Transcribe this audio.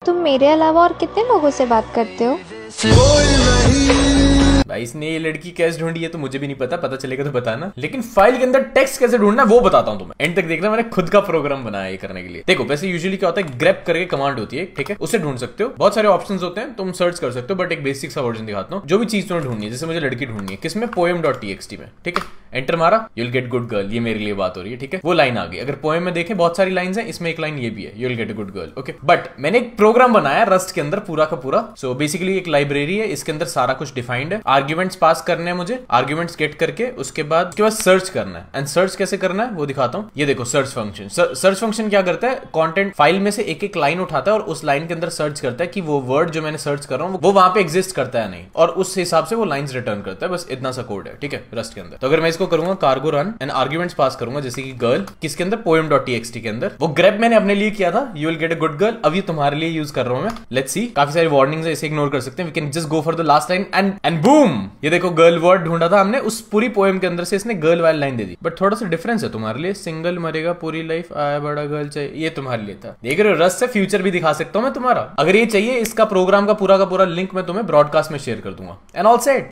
तुम मेरे अलावा और कितने लोगों से बात करते हो? भाई इसने ये लड़की कैसे ढूंढी है तो मुझे भी नहीं पता, पता चलेगा तो बताना। लेकिन फाइल के अंदर टेक्स्ट कैसे ढूंढना वो बताता हूं तुम्हें। एंड तक देखना, मैंने खुद का प्रोग्राम बनाया ये करने के लिए। देखो वैसे यूजुअली क्या होता है, ग्रैब करके कमांड होती है, ठीक है, उससे ढूंढ सकते हो। बहुत सारे ऑप्शंस होते हैं, तुम सर्च कर सकते हो, बट एक बेसिक सा वर्जन दिखाता हूं। जो भी चीज तुम्हें ढूंढनी है, जैसे मुझे लड़की ढूंढनी है किसमें, poem.txt में, ठीक है, एंटर मारा, यूल गेट गुड गर्ल, ये मेरे लिए बात हो रही है, ठीक है, वो लाइन आ गई। अगर पोएम में देखें बहुत सारी लाइंस हैं, इसमें एक लाइन ये भी है, you'll get a good girl, okay. But मैंने एक प्रोग्राम बनाया रस्ट के अंदर पूरा का पूरा। सो बेसिकली एक लाइब्रेरी है, इसके अंदर सारा कुछ डिफाइंड है। आर्ग्यूमेंट्स पास करने हैं मुझे, आर्ग्यूमेंट्स गेट करके उसके बाद सर्च करना है। एंड सर्च कैसे करना है वो दिखाता हूँ। ये देखो सर्च फंक्शन। सर्च फंक्शन क्या करता है, कंटेंट फाइल में से एक एक लाइन उठाता है और उस लाइन के अंदर सर्च करता है कि वो वर्ड जो मैंने सर्च कर रहा हूँ वो वहां पे एग्जिस्ट करता है नहीं, और उस हिसाब से वो लाइंस रिटर्न करता है। बस इतना सा कोड है, ठीक है, रस्ट के अंदर। तो अगर मैं इसको करूंगा cargo run and arguments pass करूंगा, जैसे कि गर्ल किसके अंदर, poem.txt के अंदर। वो ग्रैब मैंने अपने लिए किया था, you will get a good girl, अब ये तुम्हारे लिए यूज कर रहा हूं मैं। लेट्स सी, काफी सारी वार्निंग्स है, इसे इग्नोर कर सकते हैं। We can just go for the last line and boom, ये देखो गर्ल वर्ड ढूंढा था हमने, उस पूरी पोएम के अंदर से इसने गर्ल वाली लाइन दे दी। बट थोड़ा सा डिफरेंस है तुम्हारे लिए, सिंगल मरेगा पूरी लाइफ, आया बड़ा गर्ल चाहिए, ये तुम्हारे लिए था। देख रहे हो, रस से फ्यूचर भी दिखा सकता हूं मैं तुम्हारा। अगर ये चाहिए, इसका प्रोग्राम का पूरा लिंक मैं तुम्हें ब्रॉडकास्ट में शेयर कर दूंगा। And all set.